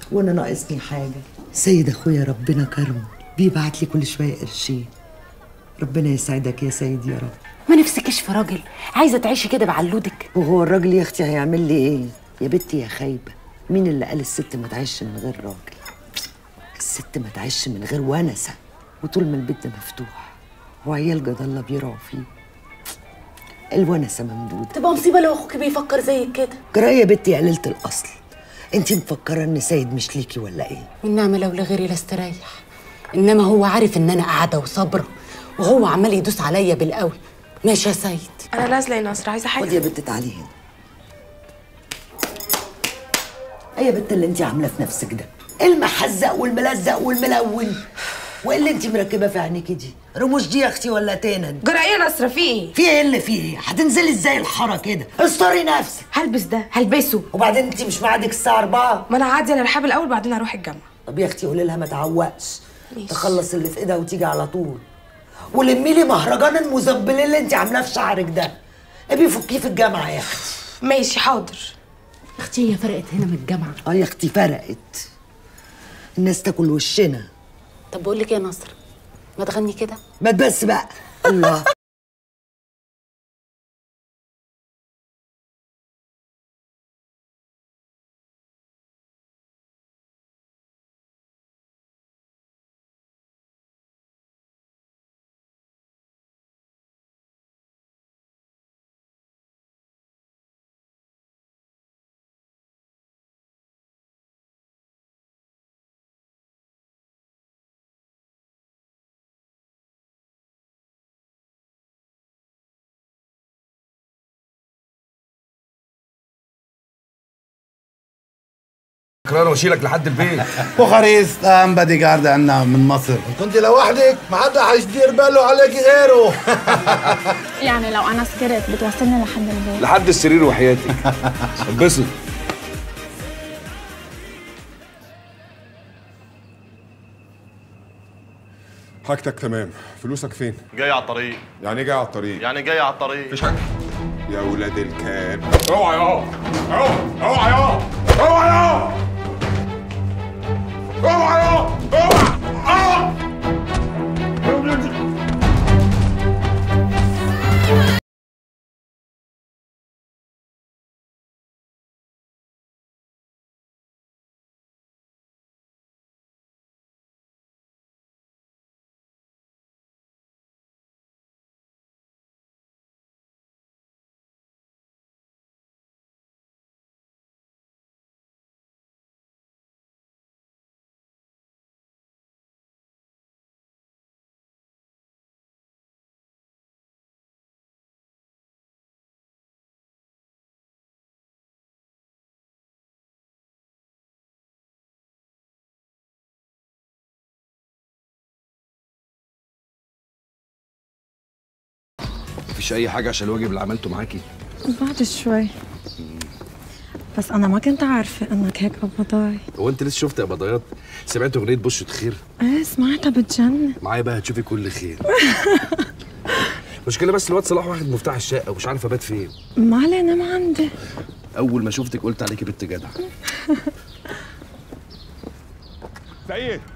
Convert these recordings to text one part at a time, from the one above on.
وانا ناقصني حاجه؟ سيد اخويا ربنا كرمه بيبعت لي كل شويه قرشين. ربنا يسعدك يا سيد يا رب. ما نفسكش في راجل؟ عايزه تعيشي كده بعلودك؟ وهو الراجل يا اختي هيعمل لي ايه؟ يا بنتي يا خايبه، مين اللي قال الست ما تعيش من غير راجل؟ الست ما تعيش من غير ونسه، وطول ما البيت مفتوح وعيال جد الله بيرعوا فيه الونسه ممدوده. تبقى مصيبه لو اخوك بيفكر زيك كده. جرايه يا بنتي يا قليله الاصل، انتي مفكره ان سيد مش ليكي ولا ايه؟ والنعمه لو لغيري لاستريح، انما هو عارف ان انا قاعده وصابره، وهو عمال يدوس عليا بالقوي. ماشي يا سيد. انا نازله يا نصر، عايزه حاجه؟ خدي يا بنت تعالي هنا. ايه يا بنت اللي انتي عامله في نفسك ده؟ المحزق والملزق والملون، وايه اللي انتي مركبه في عينيكي دي؟ رموش دي يا اختي ولا تنن؟ جرى ايه يا نصر؟ في ايه؟ في ايه اللي فيه ايه؟ هتنزلي ازاي الحاره كده؟ استري نفسك. هلبس ده هلبسه. وبعدين انتي مش ميعادك الساعه 4؟ ما انا هعدي على الرحاب الاول بعدين اروح الجامعه. طب يا اختي قولي لها ما تعوقش، تخلص اللي في ايدها وتيجي على طول. ولمي لي مهرجان المزبلين اللي انتي عاملاه في شعرك ده، ابي فكيه في الجامعه يا اختي. ماشي حاضر. اختي هي فرقت هنا من الجامعه. يا اختي فرقت، الناس تاكل وشنا. طب بقول لك ايه يا نصر، ما تغني كده؟ ما تبس بقى. الله. اكرار واشيلك لحد البيت. بوخارست بادي جارد عندنا من مصر. كنت لوحدك ما حدا هيدير باله عليكي غيره. يعني لو انا سكرت بتوصلني لحد البيت؟ لحد السرير وحياتك. اتبسط. حاجتك تمام، فلوسك فين؟ جاي على الطريق. يعني ايه جاي على الطريق؟ يعني جاي على الطريق. مفيش حاجة. يا ولاد الكلب. اوعى يا اوعى اوعى يا اوعى يا اوعى يا اوعى. مفيش اي حاجه عشان الواجب اللي عملته معاكي؟ بعد شوي. بس انا ما كنت عارفه انك هيك قبضاي. هو انت لسه شفت قبضيات؟ سمعت اغنيه بشرة خير؟ ايه سمعتها بتجنن. معايا بقى هتشوفي كل خير. مشكلة بس الواد صلاح واخد مفتاح الشقه ومش عارف ابات فين. ما علينا ما عندي. اول ما شفتك قلت عليكي بنت جدع. سيد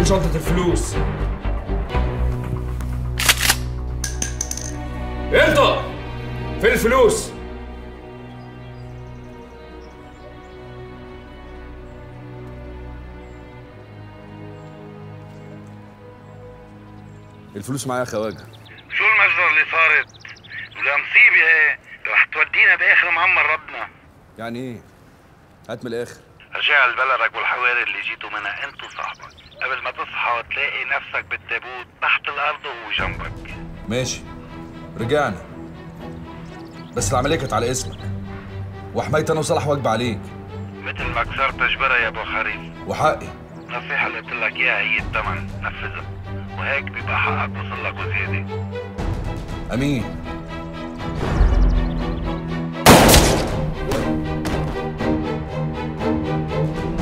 شنطة الفلوس. انت فين الفلوس؟ الفلوس معايا يا خواجه. شو المجزرة اللي صارت؟ ولا مصيبة هي رح تودينا باخر معمر ربنا. يعني ايه؟ هات من الاخر. رجع لبلدك والحواري اللي جيتوا منها انت وصاحبك، قبل ما تصحى تلاقي نفسك بالتابوت تحت الارض وهو جنبك. ماشي، رجعنا، بس العمليه كانت على اسمك، وحمايتي انا وصلاح واجب عليك. مثل ما كسرت جبرها يا ابو خريف. وحقي. النصيحة اللي قلت لك اياها هي الثمن، نفذها، وهيك بيبقى حقك وصل لك وزيادة. امين.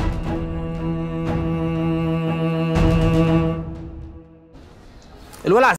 الولع